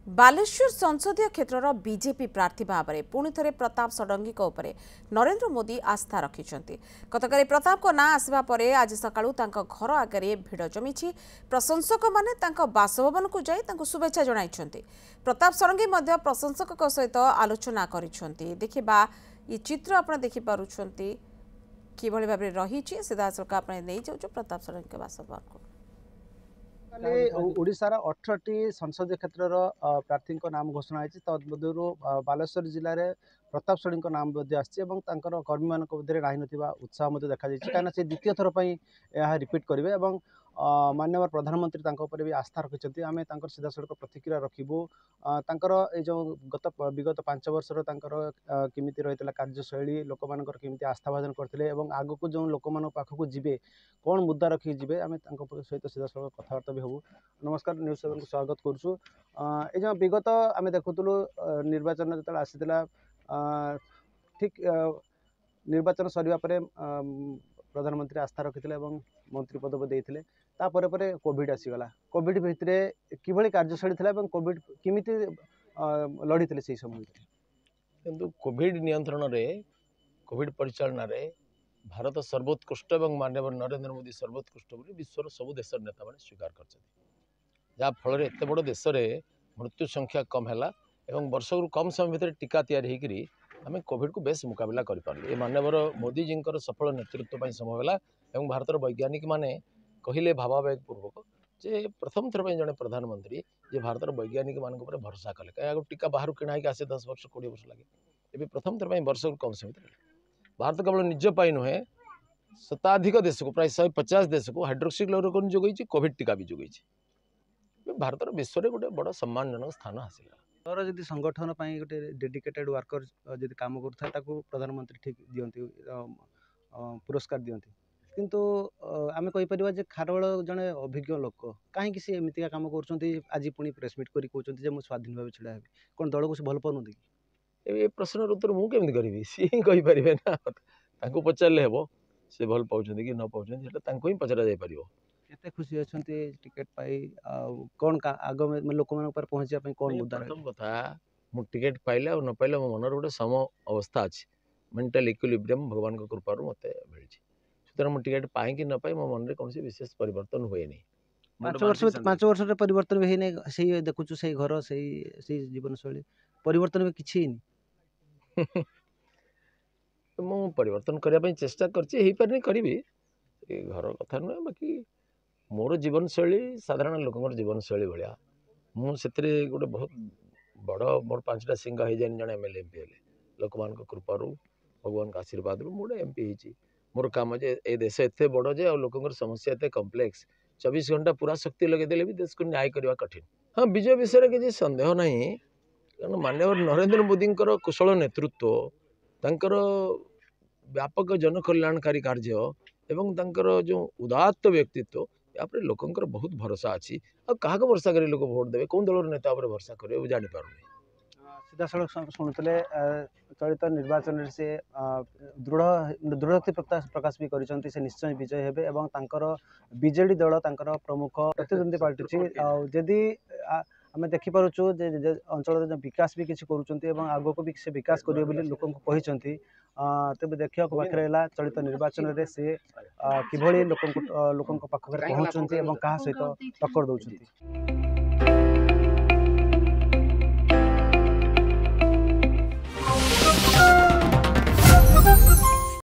बालेश्वर संसदीय क्षेत्र बीजेपी प्रार्थी भाव में पुणी थे प्रताप षडंगी नरेंद्र मोदी आस्था रखिंट। गतकाली प्रताप को ना आसवा पर आज सकाळू घर आगे भिड़ जमी प्रशंसक माने बासभवन को जाई शुभेच्छा जणाइछन्ति। प्रताप षडंगी प्रशंसक सहित आलोचना करिछन्ति। देखिबा ये चित्र आप देखिपुंट कि भाव में रही सीधा सड़क आप नहीं जाऊँ प्रताप षडंगी बासभवन को। ओडिशार 18टी संसदीय क्षेत्र प्रार्थी नाम घोषणा होती। तदमध्य बालेश्वर जिले में प्रताप षडंगी नाम आसर कर्मी मान मध्य ना ना उत्साह देखा कहीं से द्वितीय थर पर यह रिपीट करेंगे। माननीय प्रधानमंत्री भी आस्था रखिंट। आम सीधा सड़क प्रतिक्रिया रखू जो गत विगत 5 वर्षर केमी रही कार्यशैली लोक मानक आस्था भाजन करते आग को जो लोक मान पाखक जी कौन मुद्दा रखी जी आम सहित सीधा सड़क कथबार्ता भी हूँ। नमस्कार, न्यूज 7 को स्वागत करुँ। ये विगत आम देखुलु निर्वाचन जो आसाला ठीक निर्वाचन सरिया पर प्रधानमंत्री आस्था रखी मंत्री पद देते कोविड आसीगला। कोविड भितर किभली कार्यशैली थी कोविड किमी लड़ी से समय किंतु कोविड नियंत्रण रे कोविड परिचालन रे भारत सर्वोत्कृष्ट और माननीय नरेंद्र मोदी सर्वोत्कृष्ट बोली विश्वर सब देश नेता मैंने स्वीकार कर फल एत बड़ देश में मृत्यु संख्या कम है वर्ष कम समय भितर टीका तैयारी होकरी आम कोविड को बेस मुकाबला कर माननीय मोदी जी सफल नेतृत्व संभव है। भारतर वैज्ञानिक माने कहले भावावेग पूर्वक जे प्रथम थर जड़े प्रधानमंत्री जे भारतर वैज्ञानिक मान भरोसा कले कहीं टीका बाहर किणा आसे 10 वर्ष 20 वर्ष लगे ये प्रथम थर वर्ष कम समय भारत केवल निजपाई नुहे शताधिक देश को प्राय 150 देश को हाइड्रोक्सीक्लोरोक्विन जोगई कोविड टीका भी जोगई भारत विश्व में गोटे बड़ सम्मानजनक स्थान हासिल तर जदि संगठन गोटे डेडिकेटेड वर्कर जदि काम करता प्रधानमंत्री ठीक दियंती पुरस्कार दियंती किंतु आम कहीपर खारवल जड़े अभिज्ञ लोक कहीं सी एमती काम कर आज पुणी प्रेसमिट कर कहते मुझे स्वाधीन भाव छड़ा हेबी कौन दल को भल पाऊँ ये प्रश्न उत्तर मुझे केमी करी सी ही कहींपारे ना पचारे हे सी भल पाँच कि न पाँच ही पचरा जापर केते खुशी अच्छा टिकेट पाई कौन आग में लोक मान पहुँचा कौन मुद्दा प्रथम कथा मु टिकेट पाइले और न पाइले मो मन गोटे सम अवस्था अच्छी मेंटल इक्विलिब्रियम भगवान को कृपार मत मिली सुतरां मु टिकेट पाए कि न पाए मो मन में कौन विशेष परिवर्तन हुए नहीं। 5 वर्ष परिवर्तन भी नहीं से देखु से घर से जीवन शैली परिवर्तन भी किसी मु परिवर्तन करने चेष्टा करनी करी घर कथा नुहे बाकी मोर जीवन शैली साधारण लोक जीवन शैली भाया मुझे गोटे बहुत बड़ मोर 5टा सिंह हो जाए जन एमएलए एमपी हेले लोक मान कृपार भगवान का आशीर्वाद मोटे एमपी होती मोर काम जे ए देश एत बड़ जे लोक समस्या एत कम्प्लेक्स 24 घंटा पूरा शक्ति लगेदे भी देश को न्याय करने कठिन। हाँ विजय विषय में किसी संदेह नहीं कारण माननीय नरेंद्र मोदी कुशल नेतृत्व तांकर व्यापक जनकल्याणकारी कार्य एवं तांकर जो उदात्त व्यक्तित्व यापर लोकंर बहुत भरोसा अच्छी क्या भरोसा कर लोक भोट देवे कौन दल नेता भरोसा करेंगे जापर सीधा सड़क शुणुते चलित निर्वाचन से दृढ़ोक्ति प्रकाश भी कर निश्चय विजय हेबे एवं बीजेडी दल प्रमुख प्रतिद्वंदी पार्टी जदि आम देखिपुँ अंचल विकास भी किसी कर आग को भी से विकास करेंगे लोक कहते तेज देखा पाखे चलित निर्वाचन में सी किभली लोक पाखक पहुँचती क्या सहित टक्कर दौरान।